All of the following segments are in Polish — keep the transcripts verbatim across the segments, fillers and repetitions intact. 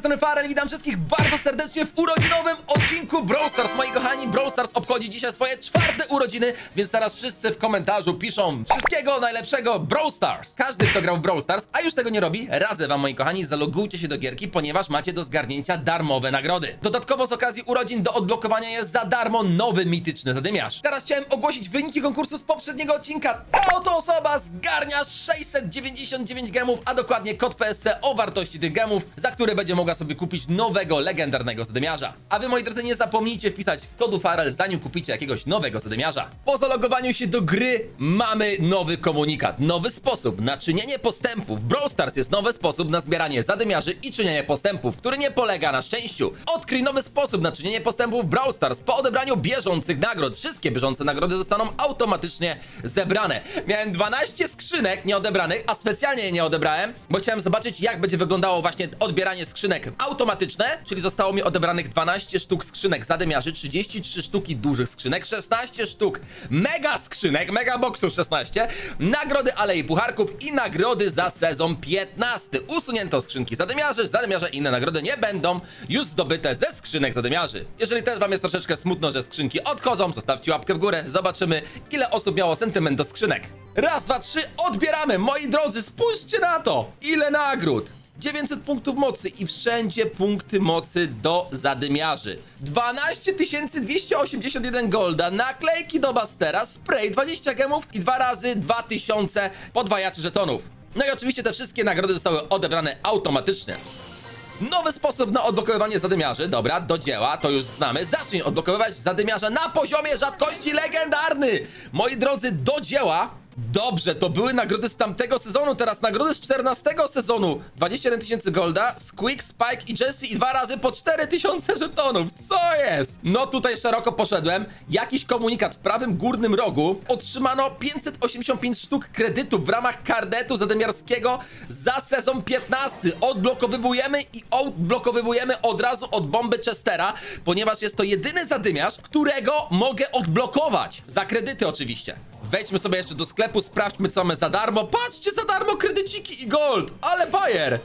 strony Farel, witam wszystkich bardzo serdecznie w urodzinowym odcinku Brawl Stars. Moi kochani, Brawl Stars obchodzi dzisiaj swoje czwarte urodziny, więc teraz wszyscy w komentarzu piszą wszystkiego najlepszego Brawl Stars. Każdy, kto grał w Brawl Stars, a już tego nie robi, radzę wam, moi kochani, zalogujcie się do gierki, ponieważ macie do zgarnięcia darmowe nagrody. Dodatkowo z okazji urodzin do odblokowania jest za darmo nowy mityczny zadymiarz. Teraz chciałem ogłosić wyniki konkursu z poprzedniego odcinka. Ta oto osoba zgarnia sześćset dziewięćdziesiąt dziewięć gemów, a dokładnie kod P S C o wartości tych gemów, za które będzie mogła sobie kupić nowego, legendarnego zadymiarza. A wy, moi drodzy, nie zapomnijcie wpisać kodu Farel, zanim kupicie jakiegoś nowego zadymiarza. Po zalogowaniu się do gry mamy nowy komunikat, nowy sposób na czynienie postępów. W Brawl Stars jest nowy sposób na zbieranie zadymiarzy i czynienie postępów, który nie polega na szczęściu. Odkryj nowy sposób na czynienie postępów w Brawl Stars po odebraniu bieżących nagród. Wszystkie bieżące nagrody zostaną automatycznie zebrane. Miałem dwanaście skrzynek nieodebranych, a specjalnie je nie odebrałem, bo chciałem zobaczyć, jak będzie wyglądało właśnie odbieranie skrzynek automatyczne, czyli zostało mi odebranych dwanaście sztuk skrzynek zadymiarzy, trzydzieści trzy sztuki dużych skrzynek, szesnaście sztuk mega skrzynek, mega boxów szesnaście, nagrody Alei Pucharków i nagrody za sezon piętnasty. Usunięto skrzynki zadymiarzy, zadymiarze i inne nagrody nie będą już zdobyte ze skrzynek zadymiarzy. Jeżeli też wam jest troszeczkę smutno, że skrzynki odchodzą, zostawcie łapkę w górę, zobaczymy, ile osób miało sentyment do skrzynek. Raz, dwa, trzy, odbieramy, moi drodzy, spójrzcie na to, ile nagród. dziewięćset punktów mocy i wszędzie punkty mocy do zadymiarzy. dwanaście tysięcy dwieście osiemdziesiąt jeden golda, naklejki do Bastera, spray, dwadzieścia gemów i dwa razy dwa tysiące podwajaczy żetonów. No i oczywiście te wszystkie nagrody zostały odebrane automatycznie. Nowy sposób na odblokowywanie zadymiarzy. Dobra, do dzieła, to już znamy. Zacznij odblokowywać zadymiarza na poziomie rzadkości legendarny. Moi drodzy, do dzieła. Dobrze, to były nagrody z tamtego sezonu, teraz nagrody z czternastego sezonu. dwadzieścia jeden tysięcy golda, Squeak, Spike i Jessie i dwa razy po cztery tysiące żetonów. Co jest? No tutaj szeroko poszedłem. Jakiś komunikat w prawym górnym rogu. Otrzymano pięćset osiemdziesiąt pięć sztuk kredytów w ramach karnetu zadymiarskiego za sezon piętnasty. Odblokowywujemy i odblokowywujemy od razu od bomby Chestera, ponieważ jest to jedyny zadymiarz, którego mogę odblokować. Za kredyty oczywiście. Wejdźmy sobie jeszcze do sklepu, sprawdźmy, co mamy za darmo. Patrzcie, za darmo kredyciki i gold. Ale bajer.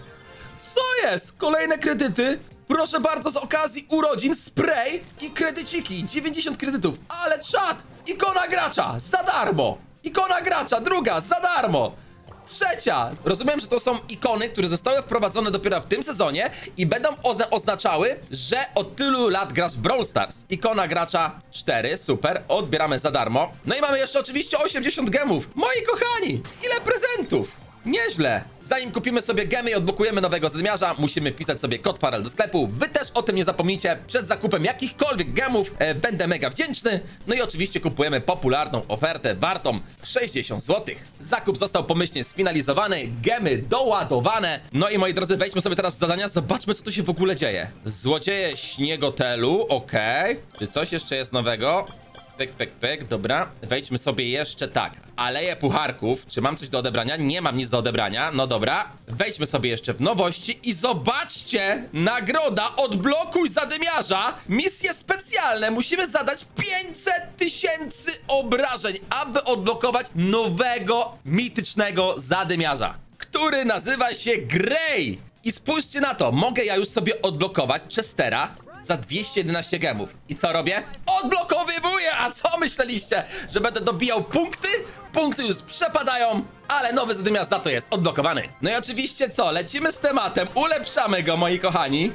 Co jest? Kolejne kredyty. Proszę bardzo, z okazji urodzin spray i kredyciki. dziewięćdziesiąt kredytów. Ale czad. Ikona gracza. Za darmo. Ikona gracza. Druga. Za darmo. Trzecia. Rozumiem, że to są ikony, które zostały wprowadzone dopiero w tym sezonie i będą ozna oznaczały, że od tylu lat grasz w Brawl Stars. Ikona gracza cztery, super, odbieramy za darmo. No i mamy jeszcze oczywiście osiemdziesiąt gemów. Moi kochani, ile prezentów! Nieźle. Zanim kupimy sobie gemy i odblokujemy nowego zadymiarza, musimy wpisać sobie kod Farel do sklepu. Wy też o tym nie zapomnijcie. Przed zakupem jakichkolwiek gemów e, będę mega wdzięczny. No i oczywiście kupujemy popularną ofertę wartą sześćdziesiąt złotych. Zakup został pomyślnie sfinalizowany, gemy doładowane. No i moi drodzy, wejdźmy sobie teraz w zadania. Zobaczmy, co tu się w ogóle dzieje. Złodzieje śniegotelu, okej. Okay. Czy coś jeszcze jest nowego? Pyk, pyk, pyk, dobra. Wejdźmy sobie jeszcze tak. Aleje Pucharków. Czy mam coś do odebrania? Nie mam nic do odebrania. No dobra. Wejdźmy sobie jeszcze w nowości i zobaczcie! Nagroda odblokuj zadymiarza. Misje specjalne. Musimy zadać pięćset tysięcy obrażeń, aby odblokować nowego, mitycznego zadymiarza, który nazywa się Grey. I spójrzcie na to. Mogę ja już sobie odblokować Chestera za dwieście jedenaście gemów. I co robię? Odblokowywuję! A co myśleliście? Że będę dobijał punkty? Punkty już przepadają, ale nowy zadymiarz za to jest odblokowany. No i oczywiście co? Lecimy z tematem, ulepszamy go, moi kochani.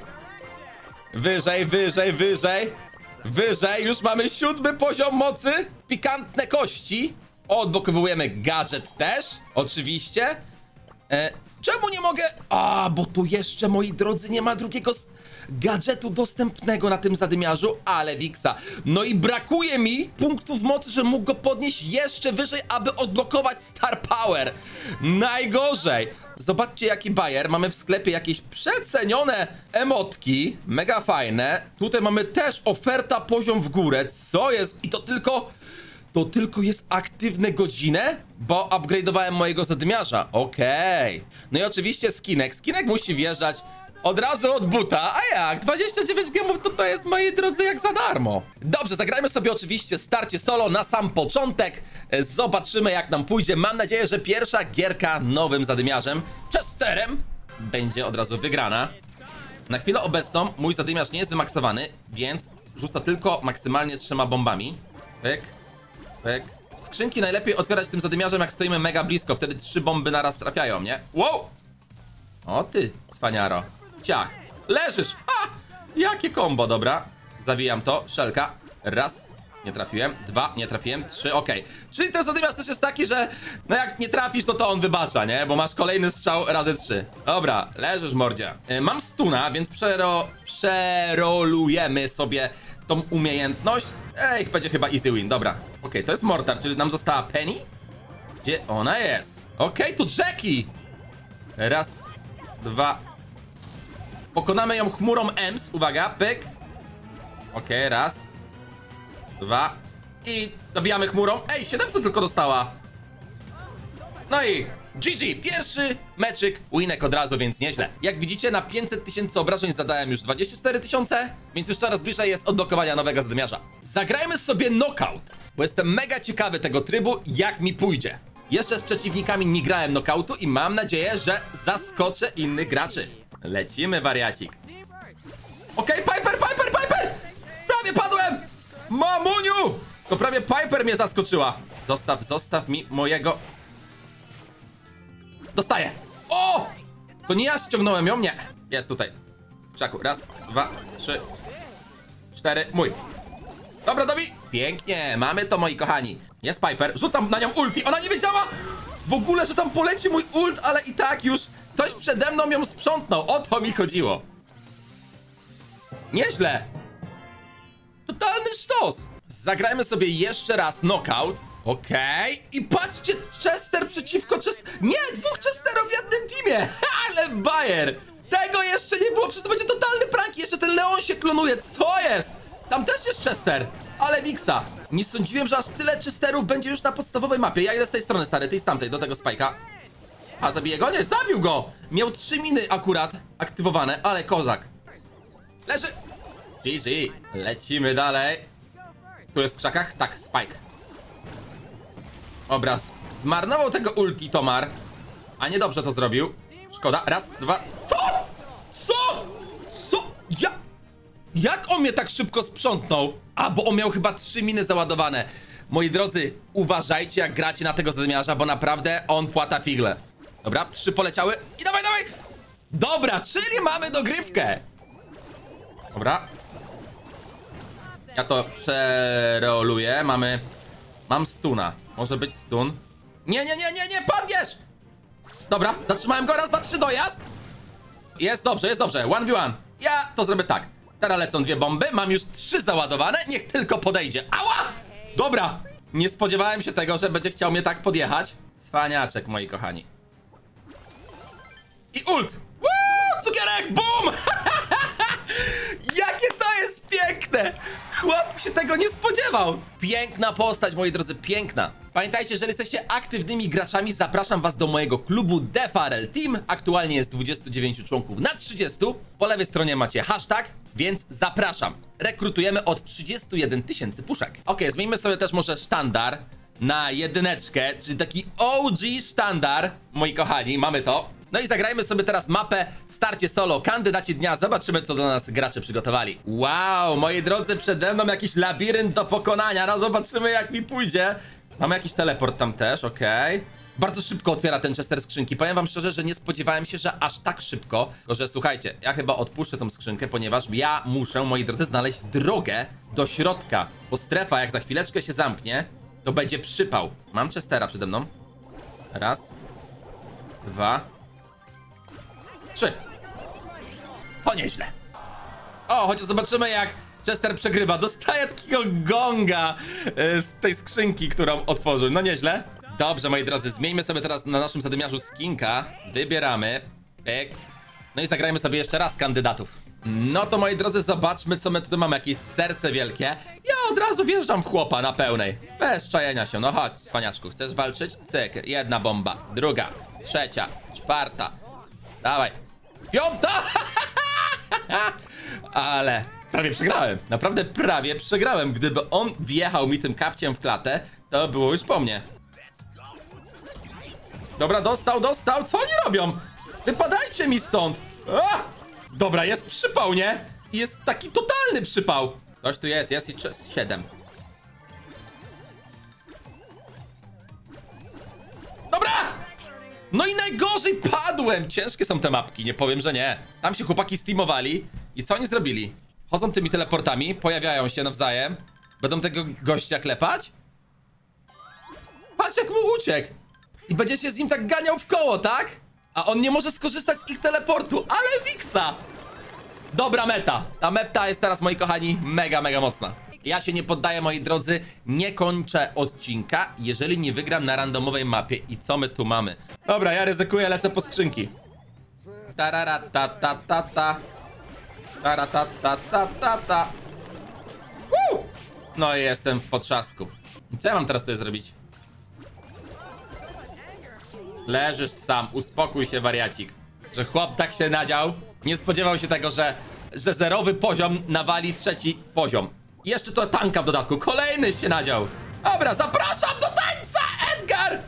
Wyżej, wyżej, wyżej. Wyżej, już mamy siódmy poziom mocy. Pikantne kości. Odblokowujemy gadżet też, oczywiście. E, czemu nie mogę? A, bo tu jeszcze, moi drodzy, nie ma drugiego gadżetu dostępnego na tym zadymiarzu, ale Wiksa. No i brakuje mi punktów mocy, że mógł go podnieść jeszcze wyżej, aby odblokować Star Power. Najgorzej. Zobaczcie, jaki bajer. Mamy w sklepie jakieś przecenione emotki. Mega fajne. Tutaj mamy też oferta poziom w górę. Co jest? I to tylko... To tylko jest aktywne godzinę? Bo upgrade'owałem mojego zadymiarza. Okej. Okay. No i oczywiście skinek. Skinek musi wjeżdżać od razu od buta. A jak? dwadzieścia dziewięć gemów to to jest, moi drodzy, jak za darmo. Dobrze, zagrajmy sobie oczywiście starcie solo na sam początek. Zobaczymy, jak nam pójdzie. Mam nadzieję, że pierwsza gierka nowym zadymiarzem, Chesterem, będzie od razu wygrana. Na chwilę obecną mój zadymiarz nie jest wymaksowany, więc rzuca tylko maksymalnie trzema bombami. Pyk, pyk. Skrzynki najlepiej otwierać tym zadymiarzem, jak stoimy mega blisko. Wtedy trzy bomby naraz trafiają, nie? Wow! O ty, cwaniaro. Ciach. Leżysz! Ha! Jakie kombo, dobra. Zawijam to. Szelka. Raz. Nie trafiłem. Dwa. Nie trafiłem. Trzy. Okej. Okay. Czyli ten zadymiarz też jest taki, że no jak nie trafisz, to to on wybacza, nie? Bo masz kolejny strzał razy trzy. Dobra. Leżysz, mordzia. Yy, mam stuna, więc przero... przerolujemy sobie tą umiejętność. Ej, będzie chyba easy win. Dobra. Okej, okay, to jest Mortar, czyli nam została Penny. Gdzie ona jest? Okej, okay, to Jackie. Raz. Dwa. Pokonamy ją chmurą Ems. Uwaga, pyk. Okej, okay, raz. Dwa. I dobijamy chmurą. Ej, siedemset tylko dostała. No i G G. Pierwszy meczyk. Winek od razu, więc nieźle. Jak widzicie, na pięćset tysięcy obrażeń zadałem już dwadzieścia cztery tysiące, więc już coraz bliżej jest odblokowania nowego zadymiarza. Zagrajmy sobie knockout, bo jestem mega ciekawy tego trybu, jak mi pójdzie. Jeszcze z przeciwnikami nie grałem knockoutu i mam nadzieję, że zaskoczę innych graczy. Lecimy, wariacik. Okej, okay, Piper, Piper, Piper! Prawie padłem! Mamuniu! To prawie Piper mnie zaskoczyła. Zostaw, zostaw mi mojego... Dostaję! O! To nie ja ściągnąłem ją? Nie. Jest tutaj. Krzaku. Raz, dwa, trzy, cztery. Mój. Dobra, Dobi. Pięknie. Mamy to, moi kochani. Jest Piper. Rzucam na nią ulti. Ona nie wiedziała w ogóle, że tam poleci mój ult, ale i tak już ktoś przede mną ją sprzątnął. O to mi chodziło. Nieźle. Totalny sztos. Zagrajmy sobie jeszcze raz knockout. Okej. Okay. I patrzcie, Chester przeciwko Chester... Nie, dwóch Chesterów w jednym teamie. Ale bajer. Tego jeszcze nie było. Przecież to będzie totalny prank. Jeszcze ten Leon się klonuje. Co jest? Tam też jest Chester. Ale Wixa. Nie sądziłem, że aż tyle Chesterów będzie już na podstawowej mapie. Ja idę z tej strony, stary. Ty z tamtej, do tego Spike'a. A, zabiję go? Nie, zabił go. Miał trzy miny akurat aktywowane, ale kozak. Leży. G G. Lecimy dalej. Tu jest w krzakach? Tak, Spike. Obraz. Zmarnował tego ulti Tomar. A niedobrze to zrobił. Szkoda. Raz, dwa. Co? Co? Co? Ja... Jak on mnie tak szybko sprzątnął? A, bo on miał chyba trzy miny załadowane. Moi drodzy, uważajcie, jak gracie na tego zadymiarza, bo naprawdę on płata figle. Dobra, trzy poleciały. I dawaj, dawaj! Dobra, czyli mamy dogrywkę. Dobra. Ja to przeroluję. Mamy... Mam stuna. Może być stun. Nie, nie, nie, nie, nie, padniesz! Dobra, zatrzymałem go. Raz, dwa, trzy, dojazd. Jest dobrze, jest dobrze. One v one. Ja to zrobię tak. Teraz lecą dwie bomby. Mam już trzy załadowane. Niech tylko podejdzie. Ała! Dobra. Nie spodziewałem się tego, że będzie chciał mnie tak podjechać. Cwaniaczek, moi kochani. I ult. Woo! Cukierek, bum! Jakie to jest piękne! Chłop się tego nie spodziewał. Piękna postać, moi drodzy, piękna. Pamiętajcie, jeżeli jesteście aktywnymi graczami, zapraszam was do mojego klubu The Pharrell Team. Aktualnie jest dwudziestu dziewięciu członków na trzydziestu. Po lewej stronie macie hashtag, więc zapraszam. Rekrutujemy od trzydziestu jeden tysięcy puszek. Ok, zmieńmy sobie też może sztandar na jedyneczkę, czyli taki O G sztandar, moi kochani, mamy to. No i zagrajmy sobie teraz mapę Starcie Solo, kandydaci dnia. Zobaczymy, co do nas gracze przygotowali. Wow, moi drodzy, przede mną jakiś labirynt do pokonania. No zobaczymy, jak mi pójdzie. Mamy jakiś teleport tam też, okej. Okay. Bardzo szybko otwiera ten Chester skrzynki. Powiem wam szczerze, że nie spodziewałem się, że aż tak szybko. Tylko, że słuchajcie, ja chyba odpuszczę tą skrzynkę, ponieważ ja muszę, moi drodzy, znaleźć drogę do środka. Bo strefa, jak za chwileczkę się zamknie, to będzie przypał. Mam Chestera przede mną. Raz. Dwa. Trzy. To nieźle. O, chociaż zobaczymy, jak Chester przegrywa. Dostaje takiego gonga z tej skrzynki, którą otworzył. No nieźle. Dobrze, moi drodzy, zmieńmy sobie teraz na naszym zadymiarzu skinka. Wybieramy. Pyk. No i zagrajmy sobie jeszcze raz kandydatów. No to, moi drodzy, zobaczmy, co my tutaj mamy. Jakieś serce wielkie. Ja od razu wjeżdżam w chłopa na pełnej. Bez czajenia się. No chodź, cwaniaczku. Chcesz walczyć? Cyk. Jedna bomba. Druga. Trzecia. Czwarta. Dawaj. Piąta! Ale prawie przegrałem. Naprawdę prawie przegrałem. Gdyby on wjechał mi tym kapciem w klatę, to było już po mnie. Dobra, dostał, dostał. Co oni robią? Wypadajcie mi stąd. A! Dobra, jest przypał, nie? Jest taki totalny przypał. Ktoś tu jest, jest i siedem. Dobra! No i najgorzej padłem! Ciężkie są te mapki, nie powiem, że nie. Tam się chłopaki steamowali. I co oni zrobili? Chodzą tymi teleportami, pojawiają się nawzajem. Będą tego gościa klepać? Patrz jak mu uciekł! I będzie się z nim tak ganiał w koło, tak? A on nie może skorzystać z ich teleportu, ale Wiksa! Dobra meta. Ta meta jest teraz, moi kochani, mega, mega mocna. Ja się nie poddaję, moi drodzy. Nie kończę odcinka, jeżeli nie wygram na randomowej mapie. I co my tu mamy? Dobra, ja ryzykuję, lecę po skrzynki. Tarara ta ta ta ta. Tarara ta ta ta ta ta. Uh! No i jestem w potrzasku. I co ja mam teraz tutaj zrobić? Leżysz sam, uspokój się, wariacik. Że chłop tak się nadział. Nie spodziewał się tego, że, że zerowy poziom nawali trzeci poziom. I jeszcze to tanka w dodatku. Kolejny się nadział. Dobra, zapraszam do tańca, Edgar!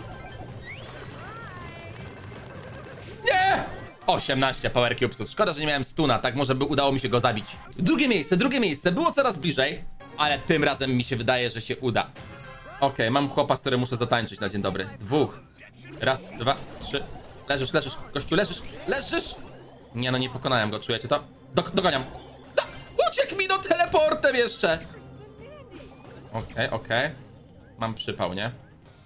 Nie! osiemnaście power cubesów. Szkoda, że nie miałem stuna, tak może by udało mi się go zabić. Drugie miejsce, drugie miejsce. Było coraz bliżej, ale tym razem mi się wydaje, że się uda. Okej, okay, mam chłopa, z którym muszę zatańczyć na dzień dobry. Dwóch. Raz, dwa, trzy. Leżysz, leżysz. Gościu, leżysz, leżysz! Nie no, nie pokonałem go, czujecie to? Do, dogoniam. No, uciekł mi do teleportem jeszcze! Okej, okay, okej. Okay. Mam przypał, nie?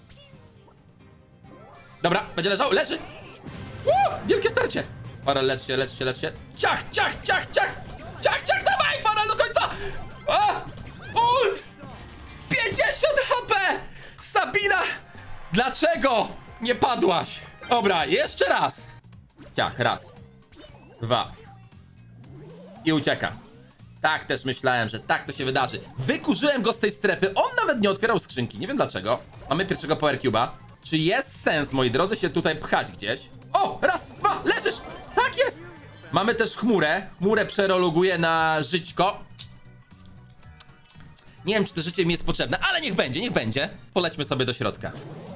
Dobra, będzie leżał, leży! Uuu, wielkie starcie! Farel, lecz się, lecz się, lecz się. Ciach, ciach, ciach, ciach! Ciach, ciach, dawaj, Farel, do końca! A! Ult! pięćdziesiąt H P! Sabina! Dlaczego nie padłaś? Dobra, jeszcze raz. Ciach, raz. Dwa. I ucieka. Tak też myślałem, że tak to się wydarzy. Wykurzyłem go z tej strefy. On nawet nie otwierał skrzynki. Nie wiem dlaczego. Mamy pierwszego power cube'a. Czy jest sens, moi drodzy, się tutaj pchać gdzieś? O! Raz, dwa, leżysz! Tak jest! Mamy też chmurę. Chmurę przerologuje na żyćko. Nie wiem, czy to życie mi jest potrzebne, ale niech będzie, niech będzie. Polećmy sobie do środka.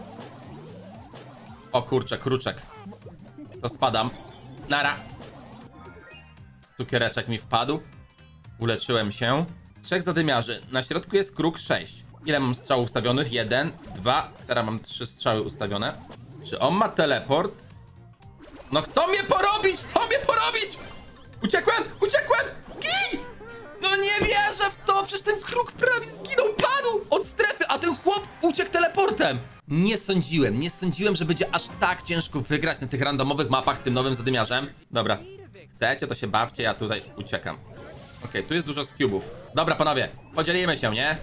O kurczę, kruczek. To spadam. Nara. Cukiereczek mi wpadł. Uleczyłem się. Trzech zadymiarzy. Na środku jest kruk sześć. Ile mam strzałów ustawionych? Jeden, dwa. Teraz mam trzy strzały ustawione. Czy on ma teleport? No chcą mnie porobić! Chcą mnie porobić! Uciekłem! Uciekłem! Gin! No nie wierzę w to! Przecież ten kruk prawie zginął! Padł od strefy, a ten chłop uciekł teleportem! Nie sądziłem, nie sądziłem, że będzie aż tak ciężko wygrać na tych randomowych mapach tym nowym zadymiarzem. Dobra. Chcecie, to się bawcie, ja tutaj uciekam. Okej, okay, tu jest dużo z cubów. Dobra, panowie, podzielimy się, nie?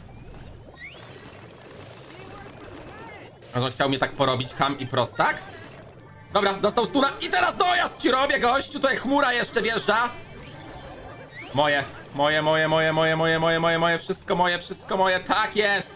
On chciał mnie tak porobić, ham i prostak. Dobra, dostał stuna i teraz dojazd ci robię, gościu. Tutaj chmura jeszcze wjeżdża. Moje, moje, moje, moje, moje, moje, moje, moje, moje, wszystko moje, wszystko moje, tak jest.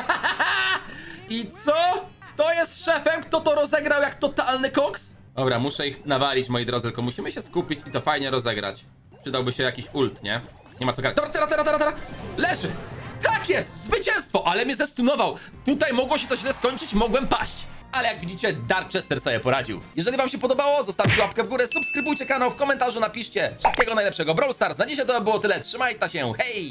I co? Kto jest szefem? Kto to rozegrał jak totalny koks? Dobra, muszę ich nawalić, moi drodzy, tylko musimy się skupić i to fajnie rozegrać. Przydałby się jakiś ult, nie? Nie ma co grać. Dobra, teraz, teraz, teraz, teraz. Leży! Tak jest! Zwycięstwo! Ale mnie zestunował. Tutaj mogło się to źle skończyć, mogłem paść. Ale jak widzicie, Darkchester sobie poradził. Jeżeli wam się podobało, zostawcie łapkę w górę, subskrybujcie kanał, w komentarzu napiszcie wszystkiego najlepszego Brawl Stars. Na dzisiaj to było tyle. Trzymajcie się, hej!